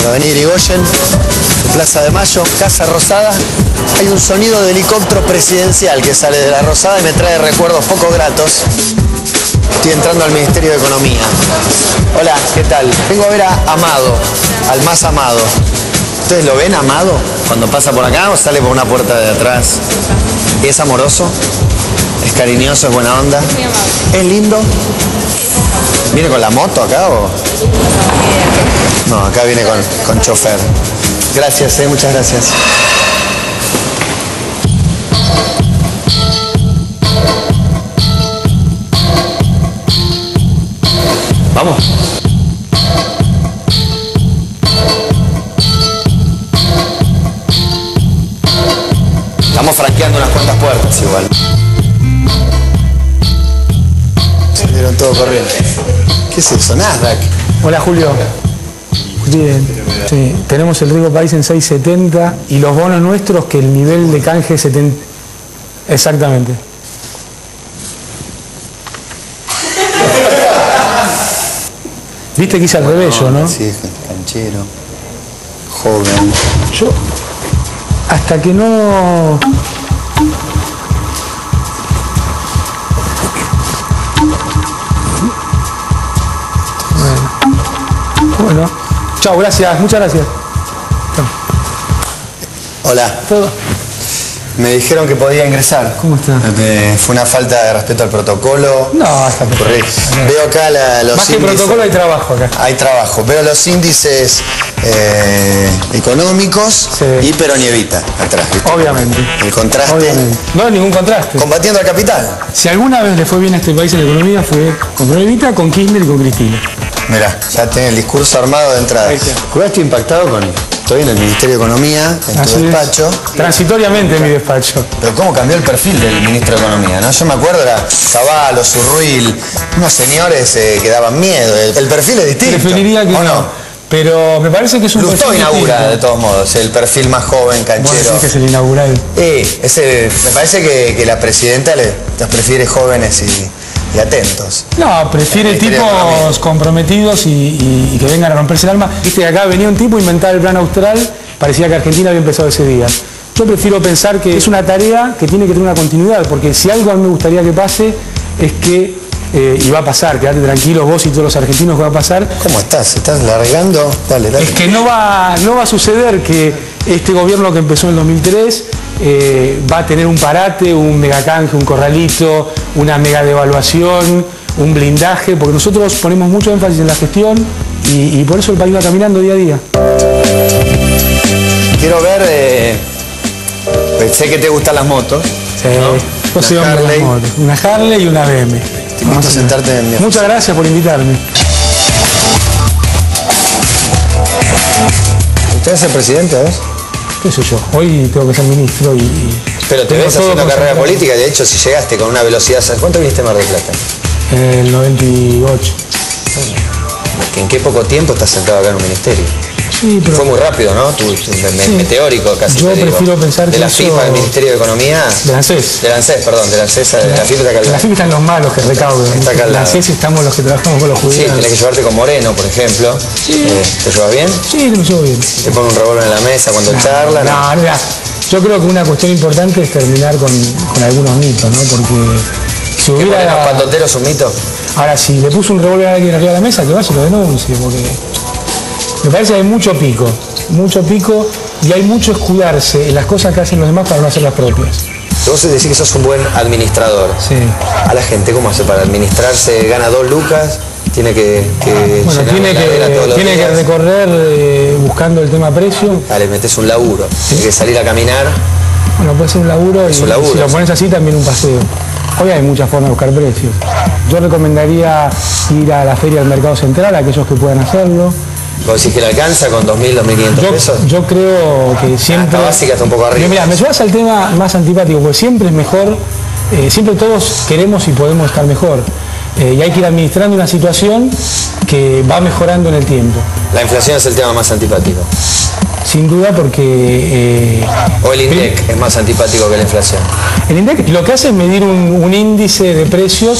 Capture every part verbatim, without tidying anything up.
En Avenida Irigoyen, Plaza de Mayo, Casa Rosada, hay un sonido de helicóptero presidencial que sale de la Rosada y me trae recuerdos poco gratos. Estoy entrando al Ministerio de Economía. Hola, ¿qué tal? Vengo a ver a Amado, al más amado. ¿Ustedes lo ven, Amado, cuando pasa por acá o sale por una puerta de atrás? ¿Es amoroso? ¿Es cariñoso? ¿Es buena onda? Es muy amable. ¿Es lindo? ¿Viene con la moto acá o...? No, acá viene con, con chofer. Gracias, eh, muchas gracias. Vamos. Estamos franqueando unas cuantas puertas igual. Se dieron todo corriendo. ¿Qué es eso? Nasdaq. Hola, Julio. Bien. Sí, tenemos el riesgo país en seis setenta y los bonos nuestros que el nivel de canje es setenta. Exactamente. Viste que hice al revés yo, ¿no? Sí, canchero, joven. Yo, hasta que no... Bueno, bueno. Chao, gracias, muchas gracias. Hola. ¿Todo? Me dijeron que podía ingresar. ¿Cómo está? Eh, fue una falta de respeto al protocolo. No, está perfecto. Veo acá la, los Más que índices. protocolo hay trabajo acá. Hay trabajo. Veo los índices eh, económicos Sí. y Peronievita atrás. ¿viste? Obviamente. El contraste. Obviamente. No hay ningún contraste. Combatiendo al capital. Si alguna vez le fue bien a este país en la economía fue con Peronievita, con Kirchner y con Cristina. Mirá, ya tiene el discurso armado de entrada. Ahí está. Igual estoy impactado con... Estoy en el Ministerio de Economía, en Así tu es. despacho. Transitoriamente en mi despacho. Pero cómo cambió el perfil del ministro de Economía, ¿no? Yo me acuerdo, era Cavallo, Zurruil, unos señores eh, que daban miedo. El, el perfil es distinto. Preferiría que ¿o no. Pero me parece que es un Lustó perfil inaugura, distinto. de todos modos, el perfil más joven, Vos canchero. decís que es el inaugural. Eh, ese, me parece que, que la presidenta le, los prefiere jóvenes y, y atentos. No, prefiere El Ministerio de tipos Economía. comprometidos y, y- y que vengan a romperse el alma. Viste que acá venía un tipo a inventar el plan austral, parecía que Argentina había empezado ese día. Yo prefiero pensar que es una tarea que tiene que tener una continuidad, porque si algo a mí me gustaría que pase es que, eh, y va a pasar, quédate tranquilos vos y todos los argentinos que va a pasar, ¿Cómo estás? ¿Estás largando? Dale, dale. es que no va, no va a suceder que este gobierno que empezó en el dos mil tres eh, va a tener un parate, un megacanje, un corralito, una mega devaluación, un blindaje, porque nosotros ponemos mucho énfasis en la gestión y, y por eso el país va caminando día a día. Quiero ver, eh, pues sé que te gustan las motos. Sí, ¿no? yo soy Una hombre de Harley. las motos. Una Harley y una B M. Vamos a sentarte en mi Muchas gracias por invitarme. ¿Usted es el presidente, vos? ¿Qué sé yo? Hoy tengo que ser ministro y... y Pero te tengo ves todo haciendo carrera concentrado. política, de hecho, si llegaste con una velocidad... ¿Cuánto viniste a Mar del Plata? El noventa y ocho. ¿En qué poco tiempo estás sentado acá en un ministerio? Sí, pero... Fue muy rápido, ¿no? Tu, tu- me- me- Sí. meteórico casi. Yo te digo. prefiero pensar de que la eso- FIFA, del Ministerio de Economía. De ANSES. Del ANSES, perdón, del ANSES, de la FIFA está acá al En la lado. FIFA están los malos que recaudan. Está acá al En la lado. C E S estamos los que trabajamos con los Sí, jubilados. tenés que llevarte con Moreno, por ejemplo. Eh, ¿Te llevas bien? Sí, lo llevo bien. ¿Te pone un revólver en la mesa cuando charlan? No, mira, yo creo que una cuestión importante es terminar con, con algunos mitos, ¿no? Porque si ¿Que Moreno es hubiera... patotero es un mito? Ahora, si le puso un revólver a alguien arriba de la mesa, que vaya y lo denuncie, porque me parece que hay mucho pico, mucho pico y hay mucho escudarse en las cosas que hacen los demás para no hacer las propias. Vos decís que sos un buen administrador. Sí. A la gente, ¿cómo hace para administrarse? ¿Gana dos lucas? ¿Tiene que, que Bueno, llenar tiene la heladera todos que, los tiene que días? recorrer eh, buscando el tema precio. Dale, metes un laburo. Tiene que salir a caminar. Bueno, puede ser un laburo Es y un laburo, si lo sí. pones así también un paseo. Hoy hay muchas formas de buscar precios. Yo recomendaría ir a la feria del mercado central, a aquellos que puedan hacerlo. ¿Vos decís que le alcanza con dos mil, dos mil quinientos Yo, pesos? yo creo que siempre... La básica está un poco arriba. Mira, me subas al tema más antipático, porque siempre es mejor, eh, siempre todos queremos y podemos estar mejor. Eh, y hay que ir administrando una situación que va mejorando en el tiempo. La inflación es el tema más antipático. Sin duda porque... eh, O el INDEC es más antipático que la inflación. el INDEC lo que hace es medir un, un índice de precios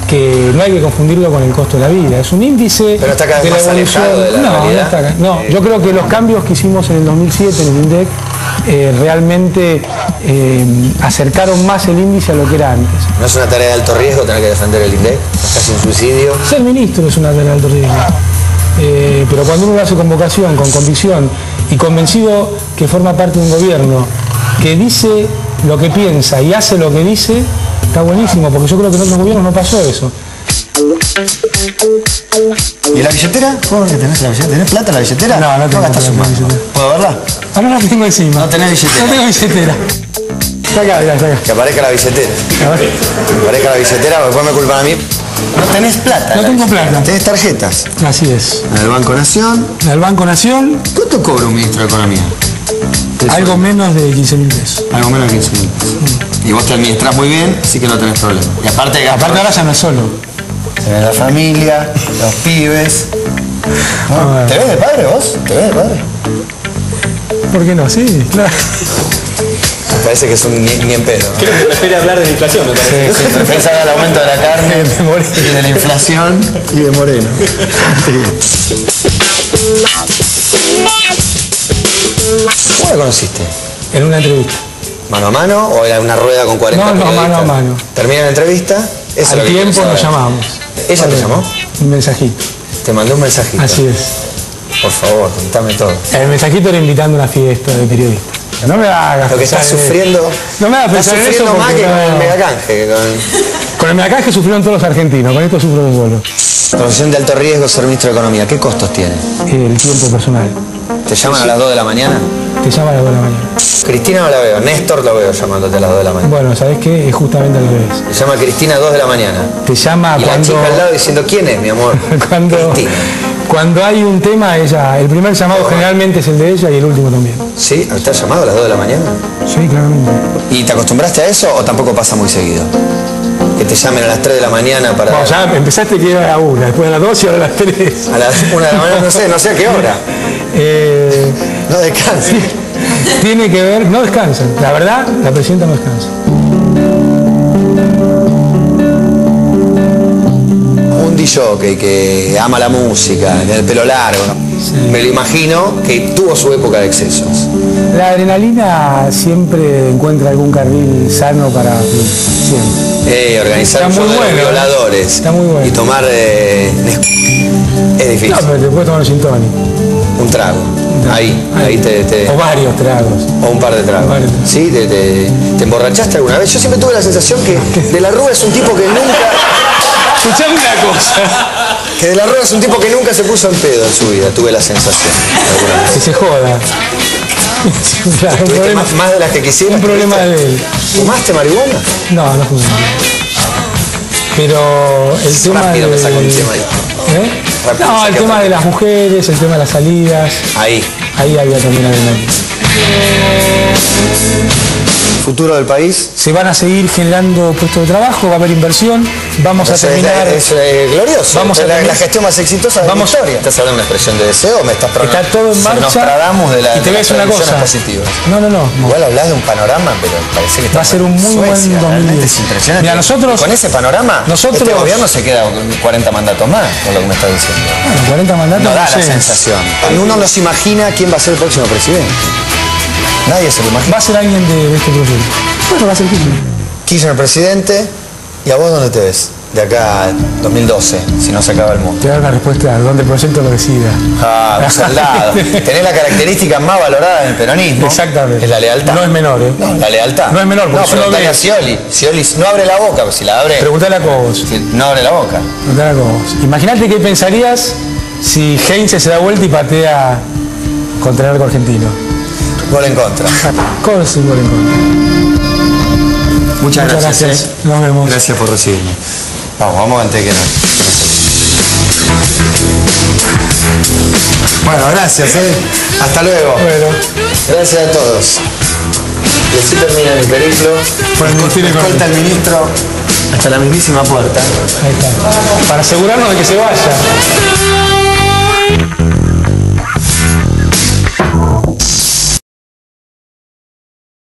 que no hay que confundirlo con el costo de la vida. Es un índice Pero está cada vez de la más evolución. alejado de la no, realidad. no, está acá. No, Eh, yo creo que los cambios que hicimos en el dos mil siete en el INDEC eh, realmente eh, acercaron más el índice a lo que era antes. ¿No es una tarea de alto riesgo tener que defender el INDEC? ¿Es casi un suicidio? Ser ministro es una tarea de alto riesgo. Eh, pero cuando uno lo hace con vocación, con convicción y convencido que forma parte de un gobierno que dice lo que piensa y hace lo que dice, está buenísimo, porque yo creo que en otros gobiernos no pasó eso. ¿Y la billetera? ¿Cómo que tenés la billetera? ¿Tenés plata en la billetera? No, no tengo gastas plata en un la mango. billetera. ¿Puedo verla? Ah, no la tengo encima. No tenés billetera. No tengo billetera. Está acá, mirá, está acá. Que aparezca la billetera. A ver. Que aparezca la billetera, porque después me culpan a mí. No tenés plata. en No la tengo billetera. plata. Tenés tarjetas. Así es. En el Banco Nación. El Banco Nación, ¿Cuánto cobra un ministro de Economía? algo menos de quince mil pesos. Algo menos de quince mil pesos. Y vos te administrás muy bien, así que no tenés problema. Y aparte, Aparte ahora ya no es solo. tenés la familia, los pibes. ¿No? Ah. ¿Te ves de padre vos? ¿Te ves de padre? ¿Por qué no? Sí, claro. Me parece que es un ni, ni en pedo. ¿No? Creo que prefiere hablar de la inflación, me parece. Sí, preferís hablar del aumento de la carne, De Moreno. y de la inflación y de Moreno. ¿Cómo la conociste? En una entrevista. ¿Mano a mano o era una rueda con cuarenta No, no, periodistas? mano a mano. Termina la entrevista, eso es Al lo que quiero tiempo nos saber. llamamos. ¿Ella te llamó? Un mensajito. Te mandó un mensajito. Así es. Por favor, contame todo. El mensajito era invitando a una fiesta de periodistas. No me hagas Lo que pensar estás en eso. sufriendo. No me hagas Estás pensar en eso sufriendo más porque que con no- el megacanje. que Con... Con el megacanje sufrieron todos los argentinos, con esto sufro yo solo. Profesión de alto riesgo, ser ministro de Economía. ¿Qué costos tiene? El tiempo personal. ¿Te llaman a las dos de la mañana? Te llama a las dos de la mañana. Cristina no la veo, Néstor lo veo llamándote a las dos de la mañana. Bueno, ¿sabés qué? Es justamente al revés. Se llama Cristina a dos de la mañana. Te llama Y la cuando... chica al lado diciendo, ¿quién es, mi amor? cuando, Cristina. cuando hay un tema, ella, el primer llamado generalmente es el de ella y el último también. ¿Sí? ¿Estás llamado a las dos de la mañana? Sí, claramente. ¿Y te acostumbraste a eso o tampoco pasa muy seguido? Que te llamen a las tres de la mañana para... Bueno, ya empezaste que era a la una, después a las dos y ahora a las tres. A las una de la mañana, no sé, no sé a qué hora. Eh, No descansa. tiene que ver, no descansan. La verdad, la presidenta no descansa. Un D J que ama la música, tiene el pelo largo, ¿no? Me lo imagino que tuvo su época de excesos. La adrenalina siempre encuentra algún carril sano para fluir, siempre. Eh, organizar Está un show muy de los bueno, ¿eh? violadores Está muy bueno. y tomar eh, Nesquik. Es difícil. No, pero te puedes tomar un gin tonic. Un trago. Ahí, ahí te, te- O varios tragos. o un par de tragos. Varios tragos. ¿Sí? ¿Te, te, te emborrachaste alguna vez? Yo siempre tuve la sensación que De la Rúa es un tipo que nunca... Escuchame una cosa. Que De la Rúa es un tipo que nunca se puso en pedo en su vida. Tuve la sensación. alguna vez. Que se joda. Claro, un ¿Tuviste problema, más, más de las que quisieras? un problema de él. ¿Fumaste marihuana? No, no fue. Pero el tema Rápido de... me saco un tema ahí. ¿Eh? Rápido No, me el saqué tema otro. de las mujeres, el tema de las salidas. Ahí. Ahí había también adrenalina. Futuro del país. Se van a seguir generando puestos de trabajo, va a haber inversión, vamos a Es, es- terminar... es, eh, glorioso. Vamos a es la, terminar- la gestión más exitosa de Vamos- la historia. ¿Estás hablando de una expresión de deseo o me estás Está todo en marcha. Nostradamus de la, y te de voy a las decir una predicciones cosa. positivas. No, no, no. no. Igual hablas de un panorama, pero parece que Va a estamos ser un en muy buen Suecia. dos mil Realmente diez. es impresionante. Mira, nosotros- Con ese panorama, nosotros- este gobierno se queda con cuarenta mandatos más, con lo que me estás diciendo. Bueno, cuarenta mandatos, No da no la sé. sensación. Uno no se imagina quién va a ser el próximo presidente. Nadie se lo imagina. Va a ser alguien de, de este proyecto. Bueno, va a ser Kirchner. Kirchner presidente, ¿y a vos dónde te ves? De acá a dos mil doce, si no se acaba el mundo. Te voy a dar una respuesta donde el proyecto lo decida. Ah, un soldado. Tenés la característica más valorada del peronismo. Exactamente. Es la lealtad. No es menor, ¿eh? No, la lealtad. No es menor, porque No, si uno preguntale ve- a Scioli. Scioli no abre la boca, pues si la abre... Preguntale a Cobos. si no abre la boca. Preguntale a Cobos. Imagínate qué pensarías si Heinze se da vuelta y patea contra el arco argentino. Gol en contra. Cobos es un gol en contra. Muchas, Muchas gracias. gracias. eh. Nos vemos. Gracias por recibirme. Vamos, vamos antes que nada. Bueno, gracias, ¿eh? Hasta luego. Bueno, Gracias a todos. Y así termina mi periplo. Por el Ministerio de Escolta al ministro hasta la mismísima puerta. ahí está. Para asegurarnos de que se vaya.